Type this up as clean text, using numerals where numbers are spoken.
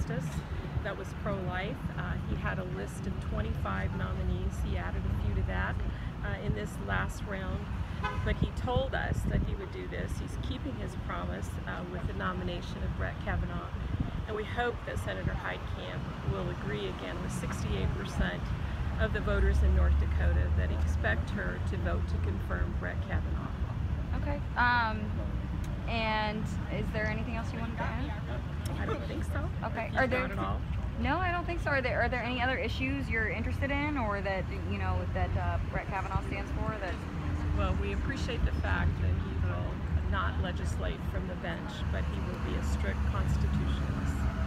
justice that was pro-life. He had a list of 25 nominees. He added a few to that in this last round. But he told us that he would do this. He's keeping his promise with the nomination of Brett Kavanaugh. And we hope that Senator Heitkamp will agree again with 68% of the voters in North Dakota that expect her to vote to confirm Brett Kavanaugh. Okay. And is there anything else you wanted to add? I don't think so. Okay. Are there? Not at all. No, I don't think so. Are there any other issues you're interested in, or that that Brett Kavanaugh stands for? That. Well, we appreciate the fact that he will not legislate from the bench, but he will be a strict constitutionalist.